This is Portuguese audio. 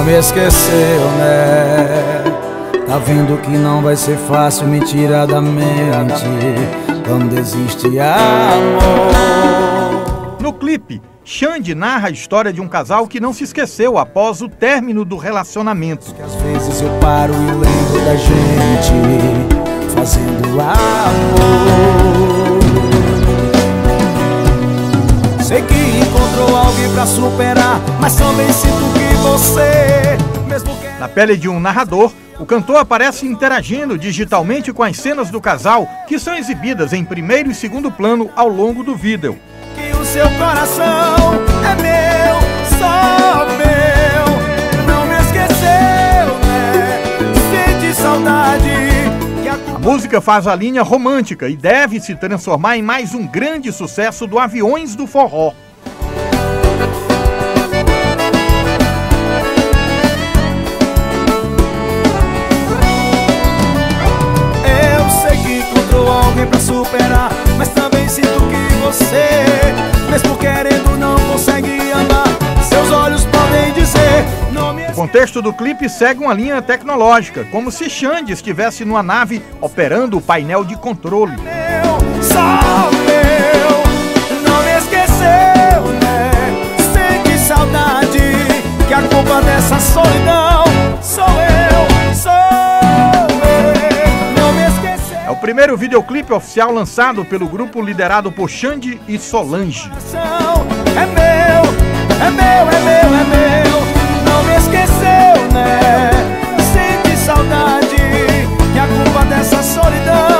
não me esqueceu, né? Tá vendo que não vai ser fácil me tirar da mente quando existe amor. No clipe, Xande narra a história de um casal que não se esqueceu após o término do relacionamento. Às vezes eu paro e lembro da gente fazendo amor. Sei que encontrou alguém pra superar, mas também sinto que você, mesmo que... Na pele de um narrador, o cantor aparece interagindo digitalmente com as cenas do casal, que são exibidas em primeiro e segundo plano ao longo do vídeo. Que o seu coração é meu, só meu, não me esqueceu, né? Sente saudade. A música faz a linha romântica e deve se transformar em mais um grande sucesso do Aviões do Forró. Eu sei que encontrou alguém pra superar, mas também sinto que você, mesmo querendo, não consegue amar. Seus olhos podem dizer não me... O contexto do clipe segue uma linha tecnológica, como se Xande estivesse numa nave operando o painel de controle. Meu, só meu, não me esqueceu, né? Sente saudade, que a culpa dessa solidão sou eu, não me esqueceu. É o primeiro videoclipe oficial lançado pelo grupo liderado por Xande e Solange. É meu, é meu, é meu, é meu, não me esqueceu, né? Sente saudade, que a culpa dessa solidão